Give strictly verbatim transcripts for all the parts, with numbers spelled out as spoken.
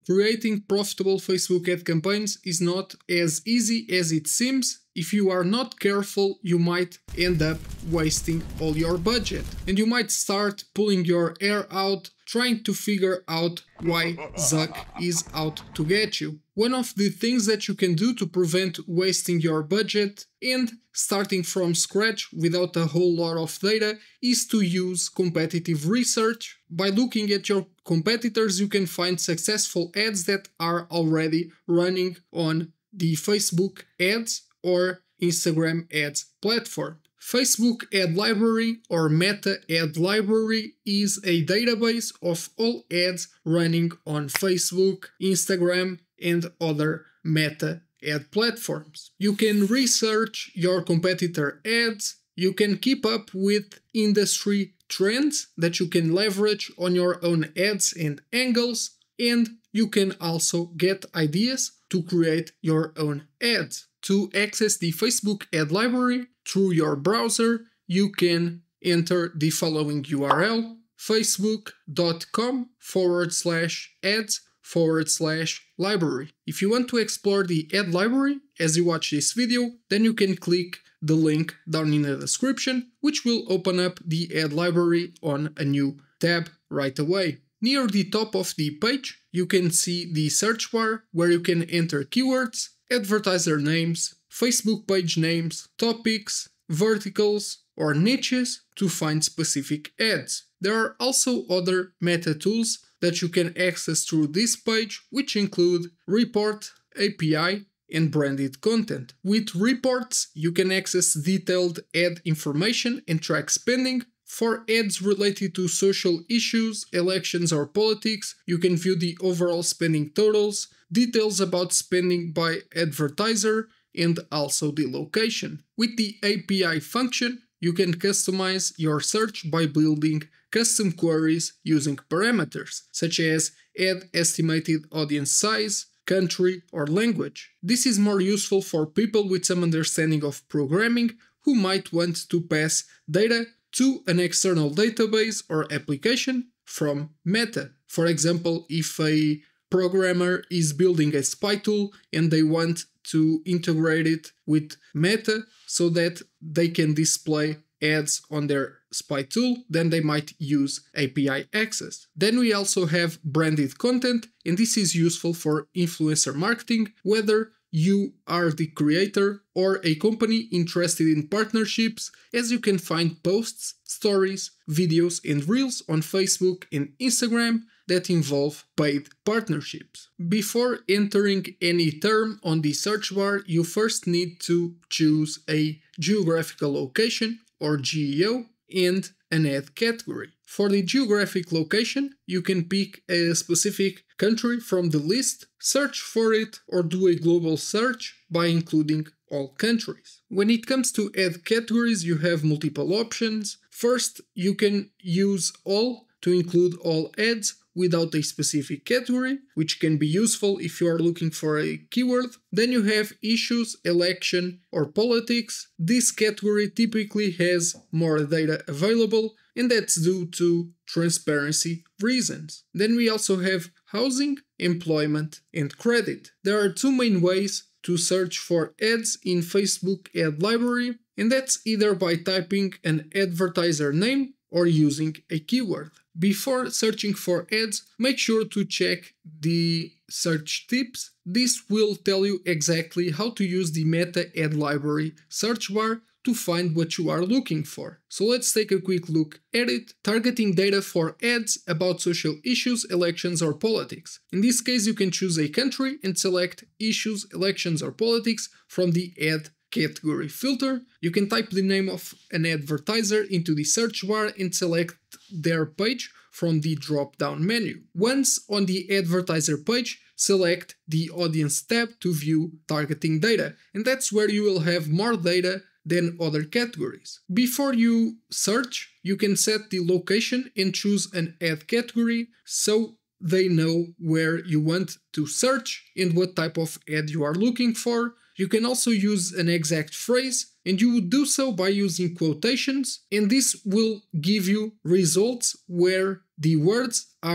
creating profitable Facebook ad campaigns is not as easy as it seems. If you are not careful, you might end up wasting all your budget, and you might start pulling your hair out trying to figure out why Zuck is out to get you. One of the things that you can do to prevent wasting your budget and starting from scratch without a whole lot of data is to use competitive research. By looking at your competitors, you can find successful ads that are already running on the Facebook ads or Instagram ads platform. Facebook Ad Library or Meta Ad Library is a database of all ads running on Facebook, Instagram, and other Meta ad platforms. You can research your competitor ads, you can keep up with industry trends that you can leverage on your own ads and angles, and you can also get ideas to create your own ads. To access the Facebook Ad Library through your browser, you can enter the following U R L: facebook.com forward slash ads forward slash library. If you want to explore the ad library as you watch this video, then you can click the link down in the description, which will open up the ad library on a new tab right away. Near the top of the page, you can see the search bar where you can enter keywords, advertiser names, Facebook page names, topics, verticals, or niches to find specific ads. There are also other meta tools that you can access through this page, which include Report, A P I, and branded content. With reports, you can access detailed ad information and track spending. For ads related to social issues, elections, or politics, you can view the overall spending totals, details about spending by advertiser, and also the location. With the A P I function, you can customize your search by building custom queries using parameters, such as ad estimated audience size, country, or language. This is more useful for people with some understanding of programming who might want to pass data to an external database or application from Meta. For example, if a programmer is building a spy tool and they want to integrate it with Meta so that they can display ads on their spy tool, then they might use A P I access. Then we also have branded content, and this is useful for influencer marketing, whether you are the creator or a company interested in partnerships, as you can find posts, stories, videos, and reels on Facebook and Instagram that involve paid partnerships. Before entering any term on the search bar, you first need to choose a geographical location or G E O and an ad category. For the geographic location, you can pick a specific country from the list, search for it, or do a global search by including all countries. When it comes to ad categories, you have multiple options. First, you can use all to include all ads without a specific category, which can be useful if you are looking for a keyword. Then you have issues, election, or politics. This category typically has more data available, and that's due to transparency reasons. Then we also have housing, employment, and credit. There are two main ways to search for ads in Facebook Ad Library, and that's either by typing an advertiser name or using a keyword. Before searching for ads, make sure to check the search tips. This will tell you exactly how to use the Meta Ad Library search bar to find what you are looking for. So let's take a quick look at it. Targeting data for ads about social issues, elections, or politics. In this case, you can choose a country and select issues, elections, or politics from the ad category filter. You can type the name of an advertiser into the search bar and select their page from the drop-down menu. Once on the advertiser page, select the audience tab to view targeting data, and that's where you will have more data than other categories. Before you search, you can set the location and choose an ad category so they know where you want to search and what type of ad you are looking for. You can also use an exact phrase, and you would do so by using quotations, and this will give you results where the words are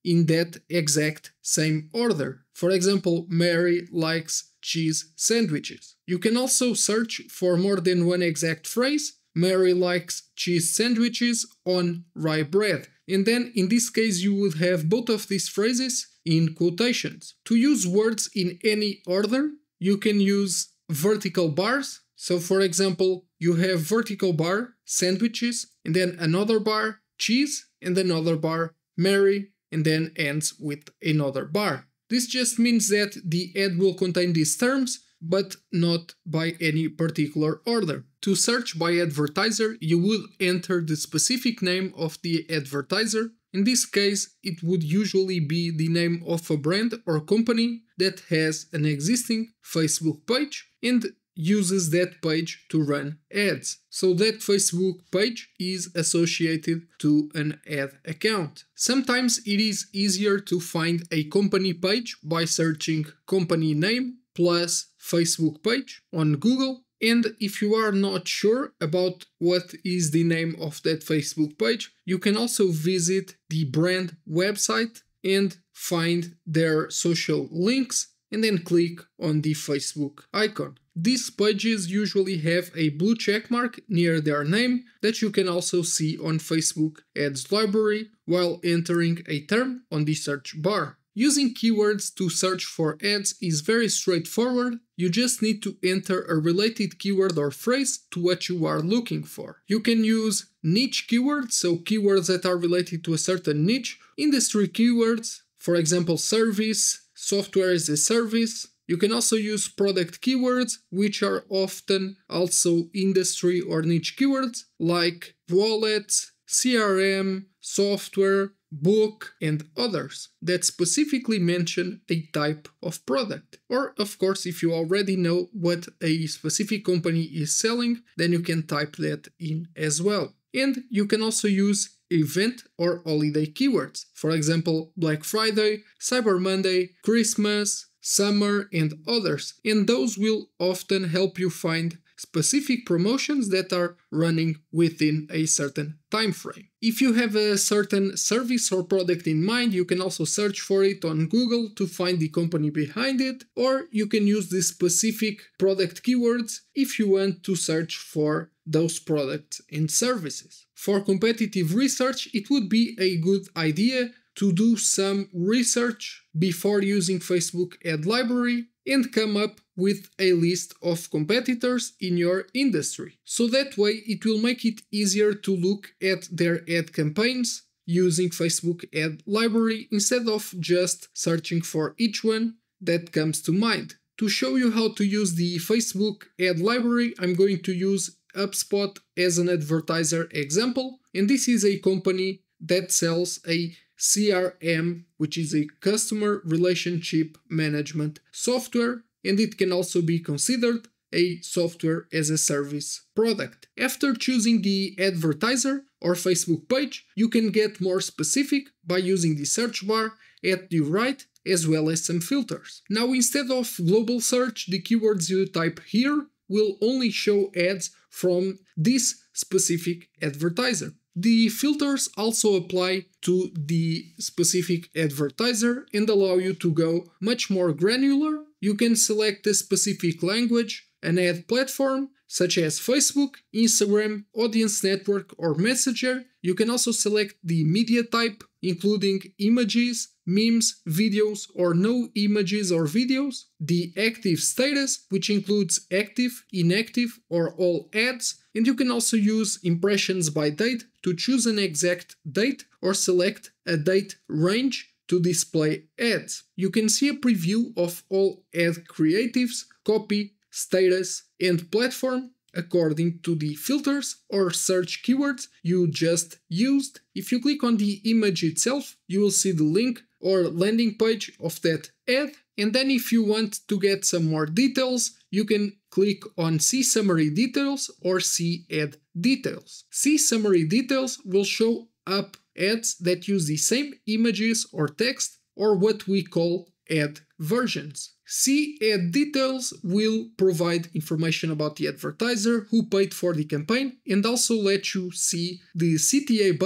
in that exact same order. For example, Mary likes cheese sandwiches. You can also search for more than one exact phrase. Mary likes cheese sandwiches on rye bread. And then in this case you would have both of these phrases in quotations. To use words in any order, you can use vertical bars. So for example, you have vertical bar, sandwiches, and then another bar, cheese, and another bar, Mary, and then ends with another bar. This just means that the ad will contain these terms, but not by any particular order. To search by advertiser, you would enter the specific name of the advertiser. In this case, it would usually be the name of a brand or company that has an existing Facebook page and uses that page to run ads. So that Facebook page is associated to an ad account. Sometimes it is easier to find a company page by searching company name plus Facebook page on Google. And if you are not sure about what is the name of that Facebook page, you can also visit the brand website and find their social links and then click on the Facebook icon. These pages usually have a blue checkmark near their name that you can also see on Facebook Ads Library while entering a term on the search bar. Using keywords to search for ads is very straightforward. You just need to enter a related keyword or phrase to what you are looking for. You can use niche keywords, so keywords that are related to a certain niche, industry keywords, for example service, software as a service. You can also use product keywords, which are often also industry or niche keywords, like wallets, C R M, software, book, and others that specifically mention a type of product. Or, of course, if you already know what a specific company is selling, then you can type that in as well. And you can also use event or holiday keywords. For example, Black Friday, Cyber Monday, Christmas, summer, and others. And those will often help you find specific promotions that are running within a certain time frame. If you have a certain service or product in mind, you can also search for it on Google to find the company behind it, or you can use the specific product keywords if you want to search for those products and services. For competitive research, it would be a good idea to do some research before using Facebook Ad Library and come up with a list of competitors in your industry. So that way it will make it easier to look at their ad campaigns using Facebook Ad Library instead of just searching for each one that comes to mind. To show you how to use the Facebook Ad Library, I'm going to use HubSpot as an advertiser example, and this is a company that sells a C R M, which is a customer relationship management software, and it can also be considered a software as a service product. After choosing the advertiser or Facebook page, you can get more specific by using the search bar at the right as well as some filters. Now, instead of global search, the keywords you type here will only show ads from this specific advertiser. The filters also apply to the specific advertiser and allow you to go much more granular. You can select a specific language, an ad platform, such as Facebook, Instagram, Audience Network, or Messenger. You can also select the media type, including images, memes, videos, or no images or videos, the active status, which includes active, inactive, or all ads, and you can also use impressions by date to choose an exact date or select a date range to display ads. You can see a preview of all ad creatives, copy, status, and platform according to the filters or search keywords you just used. If you click on the image itself, you will see the link or landing page of that ad. And then if you want to get some more details, you can click on See Summary Details or See Ad Details. See Summary Details will show up ads that use the same images or text, or what we call ad versions. See Ad Details will provide information about the advertiser, who paid for the campaign, and also let you see the C T A button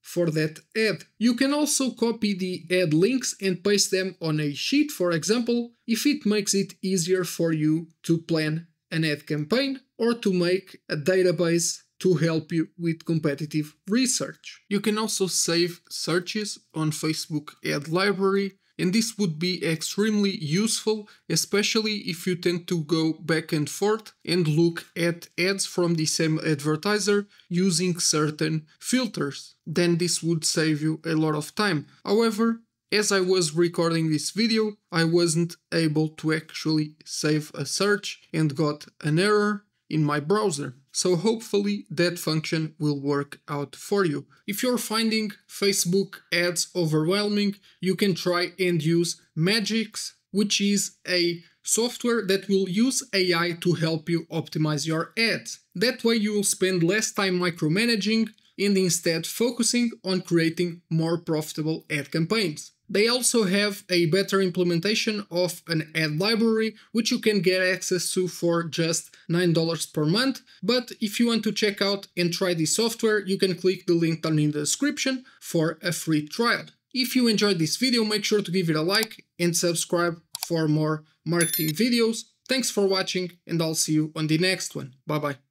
for that ad. You can also copy the ad links and paste them on a sheet, for example, if it makes it easier for you to plan an ad campaign or to make a database to help you with competitive research. You can also save searches on Facebook ad library, and this would be extremely useful, especially if you tend to go back and forth and look at ads from the same advertiser using certain filters. Then this would save you a lot of time. However, as I was recording this video, I wasn't able to actually save a search and got an error in my browser. So hopefully that function will work out for you. If you're finding Facebook ads overwhelming, you can try and use Magix, which is a software that will use A I to help you optimize your ads. That way you will spend less time micromanaging and instead focusing on creating more profitable ad campaigns. They also have a better implementation of an ad library, which you can get access to for just nine dollars per month. But if you want to check out and try this software, you can click the link down in the description for a free trial. If you enjoyed this video, make sure to give it a like and subscribe for more marketing videos. Thanks for watching, and I'll see you on the next one. Bye bye.